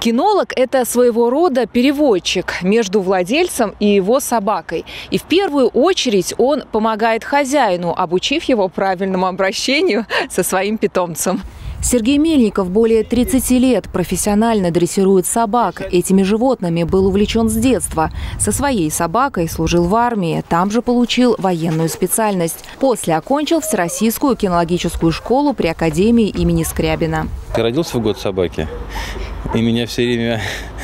Кинолог – это своего рода переводчик между владельцем и его собакой. И в первую очередь он помогает хозяину, обучив его правильному обращению со своим питомцем. Сергей Мельников более 30 лет профессионально дрессирует собак. Этими животными был увлечен с детства. Со своей собакой служил в армии. Там же получил военную специальность. После окончил Всероссийскую кинологическую школу при Академии имени Скрябина. Я родился в год собаки. И меня все время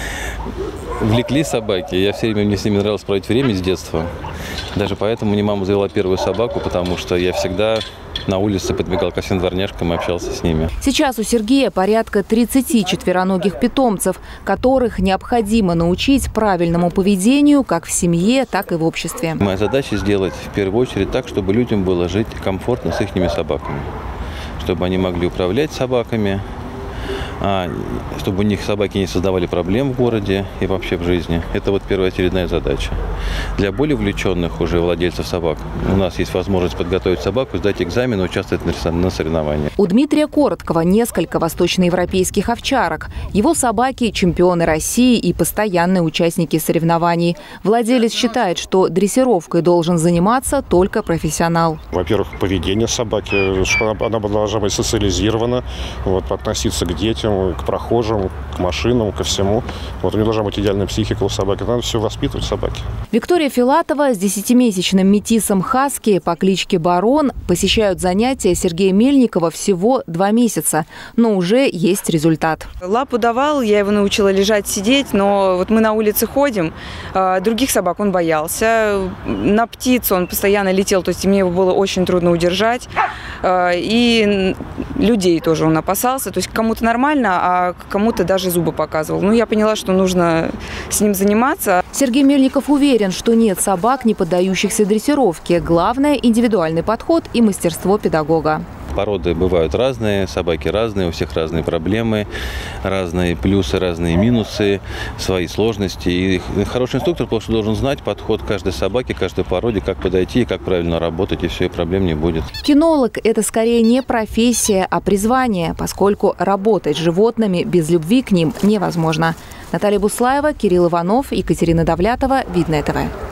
влекли собаки. Мне с ними нравилось проводить время с детства. Даже поэтому мне мама завела первую собаку, потому что я всегда на улице подбегал ко всем дворняжкам и общался с ними. Сейчас у Сергея порядка 30 четвероногих питомцев, которых необходимо научить правильному поведению как в семье, так и в обществе. Моя задача сделать в первую очередь так, чтобы людям было жить комфортно с их собаками. Чтобы они могли управлять собаками, чтобы у них собаки не создавали проблем в городе и вообще в жизни. Это вот первоочередная задача. Для более увлеченных уже владельцев собак у нас есть возможность подготовить собаку, сдать экзамен и участвовать на соревнованиях. У Дмитрия Короткова несколько восточноевропейских овчарок. Его собаки – чемпионы России и постоянные участники соревнований. Владелец считает, что дрессировкой должен заниматься только профессионал. Во-первых, поведение собаки, чтобы она должна быть социализирована, относиться к детям, к прохожим, к машинам, ко всему. У нее должна быть идеальная психика у собаки. Надо все воспитывать собаки. Виктория Филатова с 10-месячным метисом хаски по кличке Барон посещают занятия Сергея Мельникова всего 2 месяца. Но уже есть результат. Лапу давал, я его научила лежать, сидеть, но мы на улице ходим. Других собак он боялся. На птицу он постоянно летел, то есть мне его было очень трудно удержать. И людей тоже он опасался. То есть кому-то нормально, а кому-то даже зубы показывал. Я поняла, что нужно с ним заниматься. Сергей Мельников уверен, что нет собак, не поддающихся дрессировке. Главное – индивидуальный подход и мастерство педагога. Породы бывают разные, собаки разные, у всех разные проблемы, разные плюсы, разные минусы, свои сложности. И хороший инструктор просто должен знать подход каждой собаки, каждой породе, как подойти, как правильно работать, и все, и проблем не будет. Кинолог – это скорее не профессия, а призвание, поскольку работать с животными без любви к ним невозможно. Наталья Буслаева, Кирилл Иванов, Екатерина Давлятова, Видное ТВ.